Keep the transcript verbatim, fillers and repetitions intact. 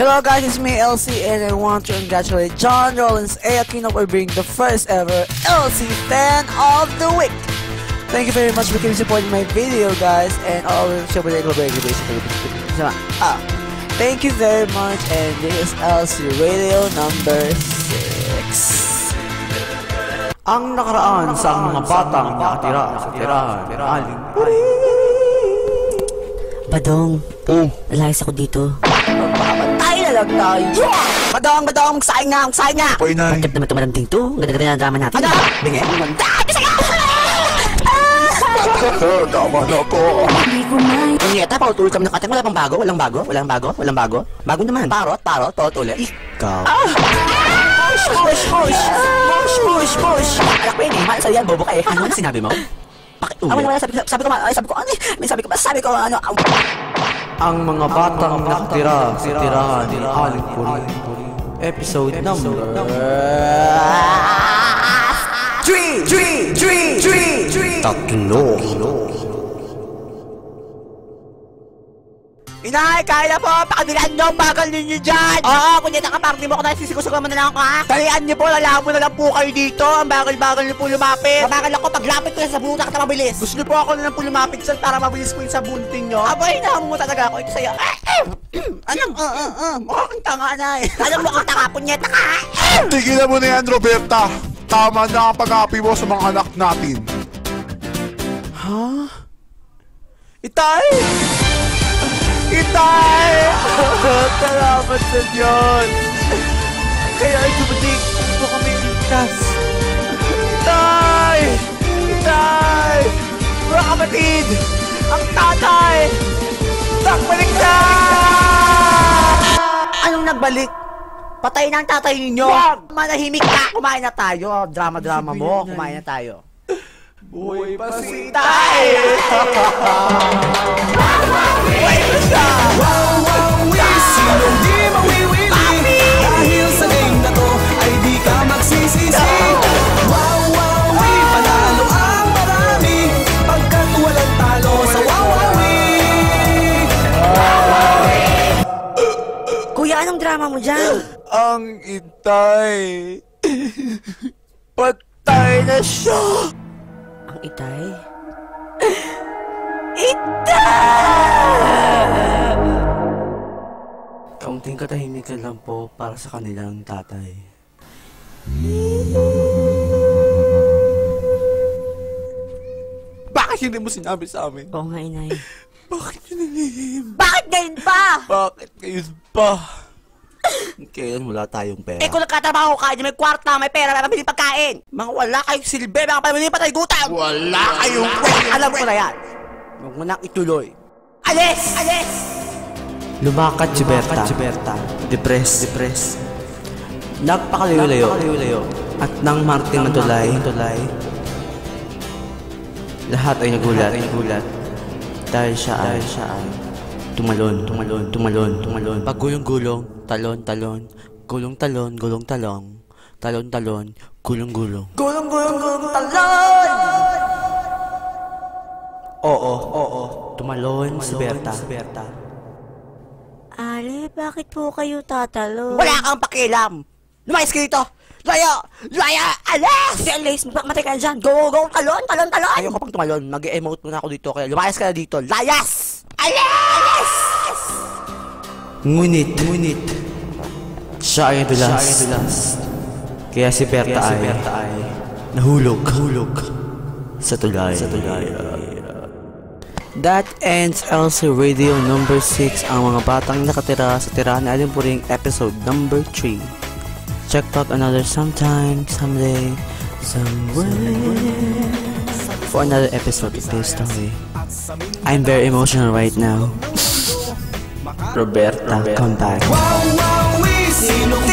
Hello guys, it's me L C and I want to congratulate John Rollins A. Aquino for being the first ever L C fan of the week. Thank you very much for keeping supporting my video guys and all the show ah, thank you very much and this is L C Radio number six. Ang nakaraan sa mga batang nakatira sa tirahan ni Aling Puri. Badong, oh, nalayas ako dito. Magpapatay na lang tayo. Badong, badong, magsaing nga, magsaing nga. po inay. Bakit naman tumalanting to? Ganda-ganda na drama natin. Ano? Bingi? Tama na po. Hindi ko na. Kunyeta, pautuloy kami ng kating. Wala pang bago, walang bago, walang bago, walang bago. Bago naman. Parot, parot, pautuloy. Ikaw. Push, push, push. Push, push, push. Anak ko yun eh, mahal sa'yo yan, bobo ka eh. Ano sinabi mo? Bakit ulit? Ano, sabi, sabi ko, ay, sabi ko, ano eh, may sabi ko, sabi ko, ano, Ang mga batang nakatira sa tirahan ni Aling Puri. Episode number three, three, three, three, three. Tatlo. Inay, kaya na po! Pakabilaan nyo ang bagal ninyo dyan! Oo, kunyeta ka, parang di mo ako nasisigusugan mo na lang ako ha! Talian nyo po, lalaan mo na lang po kayo dito! Ang bagal-bagal nyo po lumapit! Mabagal ako, paglapit ko sa sabunan ka na mabilis! Gusto nyo po ako na lang po lumapit dyan para mabilis po yung sabunting nyo? Abay, nahamon mo talaga ako ito sa'yo! Anong, uh, uh, uh, mukha kang tanga na eh! Anong mukhang tanga, punyeta ka! Tigilan mo na yan, Roberta. Tama na ang pag-api mo sa mga anak natin. Ha? Itay! Itay! Salamat sa Diyos! Kaya ay dumating po kami ligtas! Itay! Itay! Mga kapatid! Ang tatay! Nagbalik na! Anong nagbalik? Patay na ang tatay ninyo! Manahimik ka! Kumain na tayo! Drama-drama mo! Kumain na tayo! Buhay pa si Itay! Buhay pa siya! Wow, wow, wee! Sinong di mawiwili? Dahil sa game na to ay di ka magsisisi. Wow, wow, wee! Panalo ang marami pagkat walang talo sa wow, wow, wee! Kuya, anong drama mo dyan? Ang Itay. Patay na siya. Ang itay? Kaunting katahimikan lang po para sa kanilang tatay. Bakit hindi mo sinabi sa amin? Oo nga, inay. Bakit yun nilihim? Bakit ngayon pa? Bakit ngayon pa? Kailan wala tayong pera? Eh kung nagkatrabaho ka, may kwarta, may pera, may pabili pagkain. Mga wala kayong silbi, mga pabili patay gutan. Wala kayong pera! Alam ko na yan. Huwag mo nang ituloy. Alis! Alis! Lumakad si Berta. Si Berta. Depress. Depress. Nagpakalayo-layo. At nang marting matulay, lahat ay nagulat. nagulat. Dahil siya ay, siya ay tumalon, tumalon, tumalon, tumalon. Pagulong-gulong, talon-talon, gulong-talon, gulong-talong, talon-talon, gulong-gulong. Gulong-gulong, gulong, talon! Oo, oo, tumalon si Berta. Ale, bakit po kayo tatalo? Wala kang pakialam! Lumayas ka dito! Laya! Laya! Alis! Si Alice, matay ka dyan. Go, go, talon, talon, talon! Ayoko pang tumalon. Mag-emote muna ako dito. Kaya lumayas ka na dito. Layas! Alis! Ngunit, ngunit, siya ay dulas. Kaya si Berta ay, ay nahulog, nahulog sa tulay. Sa tulay. That ends L C Radio number six, ang mga batang nakatira sa tirahan ni Aling Puring episode number three. Check out another sometime, someday, somewhere for another episode of this story. I'm very emotional right now. Roberta, come back. Wow, wow, wee! Sinong